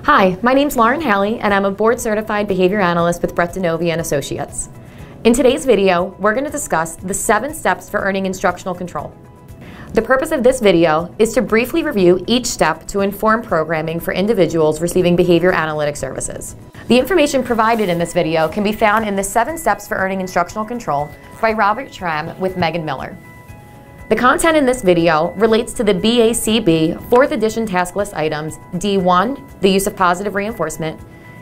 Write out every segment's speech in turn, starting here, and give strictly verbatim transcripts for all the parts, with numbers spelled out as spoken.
Hi, my name's Lauren Halley, and I'm a Board Certified Behavior Analyst with Brett DiNovi Associates. In today's video, we're going to discuss the seven steps for earning instructional control. The purpose of this video is to briefly review each step to inform programming for individuals receiving behavior analytic services. The information provided in this video can be found in the seven steps for earning instructional control by Robert Schramm with Megan Miller. The content in this video relates to the B A C B fourth edition task list items D one, the use of positive reinforcement,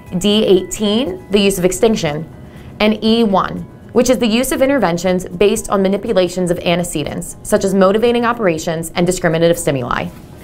D eighteen, the use of extinction, and E one, which is the use of interventions based on manipulations of antecedents, such as motivating operations and discriminative stimuli.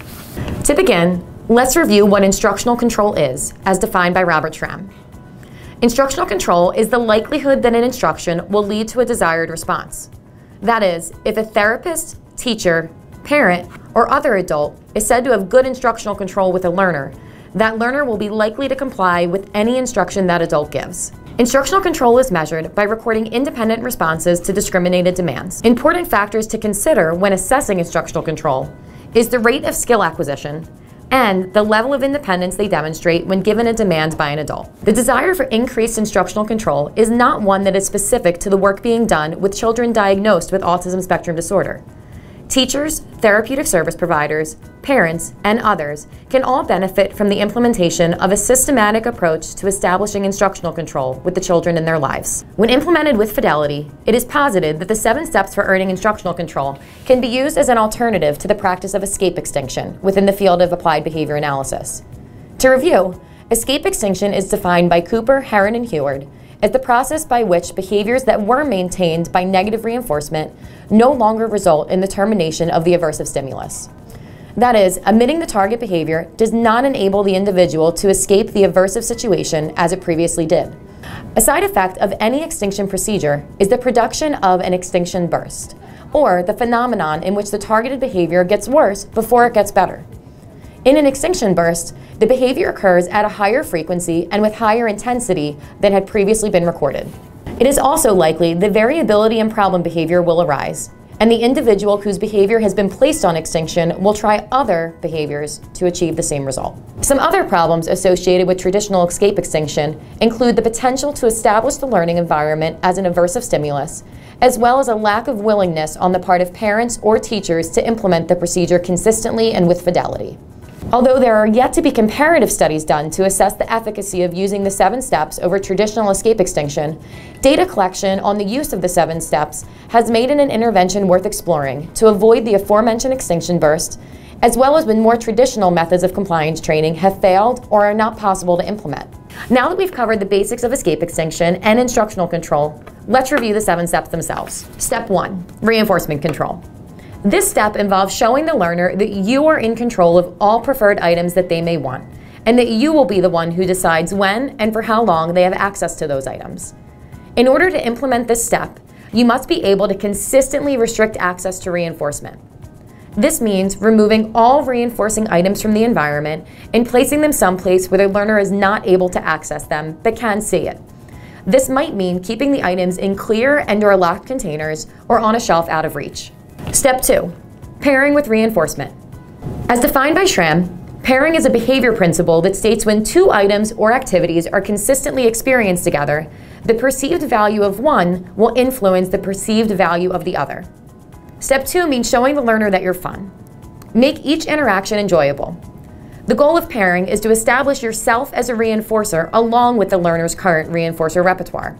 To begin, let's review what instructional control is, as defined by Robert Schramm. Instructional control is the likelihood that an instruction will lead to a desired response. That is, if a therapist, teacher, parent, or other adult is said to have good instructional control with a learner, that learner will be likely to comply with any instruction that adult gives. Instructional control is measured by recording independent responses to discriminated demands. Important factors to consider when assessing instructional control is the rate of skill acquisition and the level of independence they demonstrate when given a demand by an adult. The desire for increased instructional control is not one that is specific to the work being done with children diagnosed with autism spectrum disorder. Teachers, therapeutic service providers, parents, and others can all benefit from the implementation of a systematic approach to establishing instructional control with the children in their lives. When implemented with fidelity, it is posited that the seven steps for earning instructional control can be used as an alternative to the practice of escape extinction within the field of applied behavior analysis. To review, escape extinction is defined by Cooper, Heron, and Heward as the process by which behaviors that were maintained by negative reinforcement no longer result in the termination of the aversive stimulus. That is, omitting the target behavior does not enable the individual to escape the aversive situation as it previously did. A side effect of any extinction procedure is the production of an extinction burst, or the phenomenon in which the targeted behavior gets worse before it gets better. In an extinction burst, the behavior occurs at a higher frequency and with higher intensity than had previously been recorded. It is also likely that variability in problem behavior will arise, and the individual whose behavior has been placed on extinction will try other behaviors to achieve the same result. Some other problems associated with traditional escape extinction include the potential to establish the learning environment as an aversive stimulus, as well as a lack of willingness on the part of parents or teachers to implement the procedure consistently and with fidelity. Although there are yet to be comparative studies done to assess the efficacy of using the seven steps over traditional escape extinction, data collection on the use of the seven steps has made it an intervention worth exploring to avoid the aforementioned extinction burst, as well as when more traditional methods of compliance training have failed or are not possible to implement. Now that we've covered the basics of escape extinction and instructional control, let's review the seven steps themselves. Step one, reinforcement control. This step involves showing the learner that you are in control of all preferred items that they may want, and that you will be the one who decides when and for how long they have access to those items. In order to implement this step, you must be able to consistently restrict access to reinforcement. This means removing all reinforcing items from the environment and placing them someplace where the learner is not able to access them but can see it. This might mean keeping the items in clear and/or locked containers or on a shelf out of reach. Step two, pairing with reinforcement. As defined by Schramm, pairing is a behavior principle that states when two items or activities are consistently experienced together, the perceived value of one will influence the perceived value of the other. Step two means showing the learner that you're fun. Make each interaction enjoyable. The goal of pairing is to establish yourself as a reinforcer along with the learner's current reinforcer repertoire.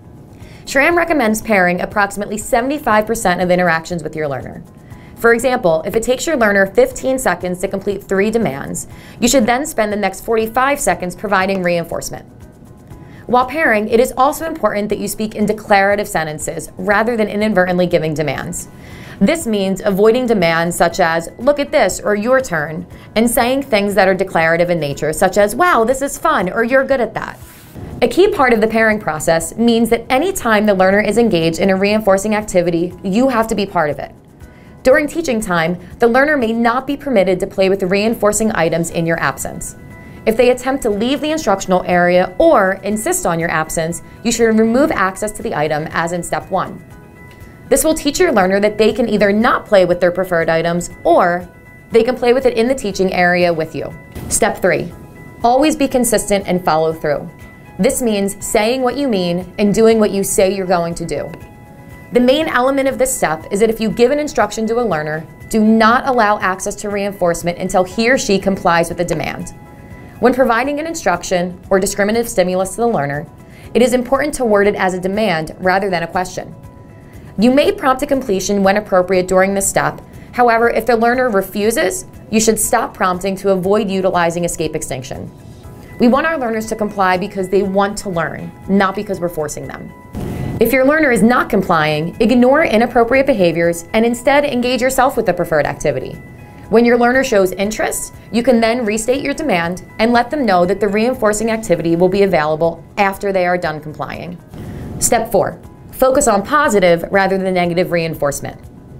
Schramm recommends pairing approximately seventy-five percent of interactions with your learner. For example, if it takes your learner fifteen seconds to complete three demands, you should then spend the next forty-five seconds providing reinforcement. While pairing, it is also important that you speak in declarative sentences rather than inadvertently giving demands. This means avoiding demands such as, "look at this," or "your turn," and saying things that are declarative in nature, such as, "wow, this is fun," or "you're good at that." A key part of the pairing process means that any time the learner is engaged in a reinforcing activity, you have to be part of it. During teaching time, the learner may not be permitted to play with the reinforcing items in your absence. If they attempt to leave the instructional area or insist on your absence, you should remove access to the item as in step one. This will teach your learner that they can either not play with their preferred items or they can play with it in the teaching area with you. Step three, Always be consistent and follow through. This means saying what you mean and doing what you say you're going to do. The main element of this step is that if you give an instruction to a learner, do not allow access to reinforcement until he or she complies with the demand. When providing an instruction or discriminative stimulus to the learner, it is important to word it as a demand rather than a question. You may prompt to completion when appropriate during this step. However, if the learner refuses, you should stop prompting to avoid utilizing escape extinction. We want our learners to comply because they want to learn, not because we're forcing them. If your learner is not complying, ignore inappropriate behaviors and instead engage yourself with the preferred activity. When your learner shows interest, you can then restate your demand and let them know that the reinforcing activity will be available after they are done complying. Step four, focus on positive rather than negative reinforcement.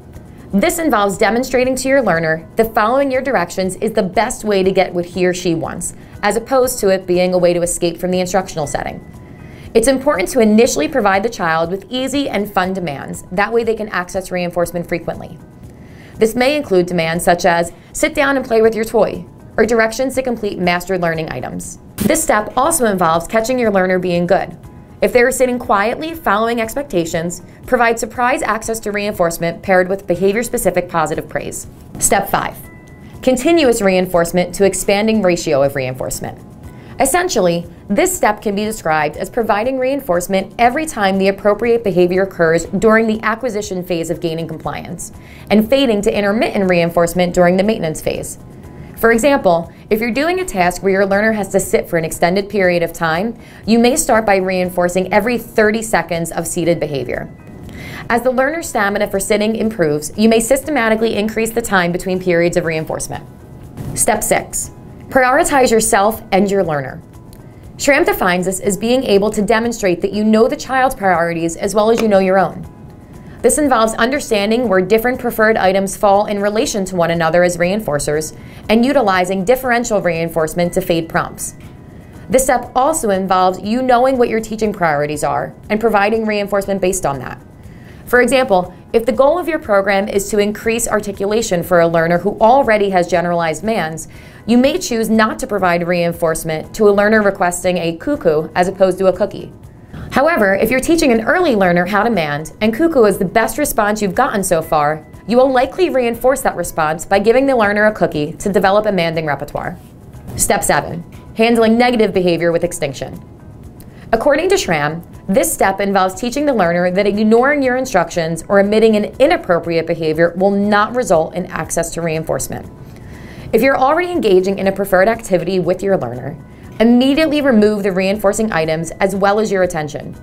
This involves demonstrating to your learner that following your directions is the best way to get what he or she wants, as opposed to it being a way to escape from the instructional setting. It's important to initially provide the child with easy and fun demands. That way they can access reinforcement frequently. This may include demands such as sit down and play with your toy, or directions to complete mastered learning items. This step also involves catching your learner being good. If they are sitting quietly, following expectations, provide surprise access to reinforcement paired with behavior-specific positive praise. Step five, continuous reinforcement to expanding ratio of reinforcement. Essentially, this step can be described as providing reinforcement every time the appropriate behavior occurs during the acquisition phase of gaining compliance, and fading to intermittent reinforcement during the maintenance phase. For example, if you're doing a task where your learner has to sit for an extended period of time, you may start by reinforcing every thirty seconds of seated behavior. As the learner's stamina for sitting improves, you may systematically increase the time between periods of reinforcement. Step six, prioritize yourself and your learner. SRAM defines this as being able to demonstrate that you know the child's priorities as well as you know your own. This involves understanding where different preferred items fall in relation to one another as reinforcers and utilizing differential reinforcement to fade prompts. This step also involves you knowing what your teaching priorities are and providing reinforcement based on that. For example, if the goal of your program is to increase articulation for a learner who already has generalized mands, you may choose not to provide reinforcement to a learner requesting a cuckoo as opposed to a cookie. However, if you're teaching an early learner how to mand and cuckoo is the best response you've gotten so far, you will likely reinforce that response by giving the learner a cookie to develop a manding repertoire. Step seven, handling negative behavior with extinction. According to SRAM, this step involves teaching the learner that ignoring your instructions or emitting an inappropriate behavior will not result in access to reinforcement. If you're already engaging in a preferred activity with your learner, immediately remove the reinforcing items as well as your attention.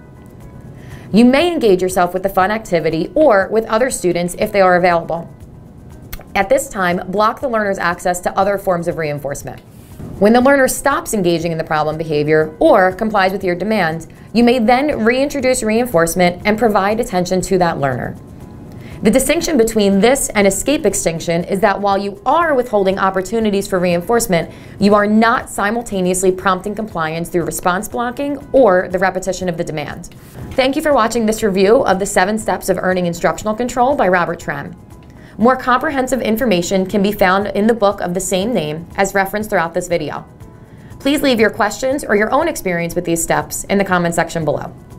You may engage yourself with the fun activity or with other students if they are available. At this time, block the learner's access to other forms of reinforcement. When the learner stops engaging in the problem behavior or complies with your demand, you may then reintroduce reinforcement and provide attention to that learner. The distinction between this and escape extinction is that while you are withholding opportunities for reinforcement, you are not simultaneously prompting compliance through response blocking or the repetition of the demand. Thank you for watching this review of the seven steps of earning instructional control by Robert Trem. More comprehensive information can be found in the book of the same name as referenced throughout this video. Please leave your questions or your own experience with these steps in the comment section below.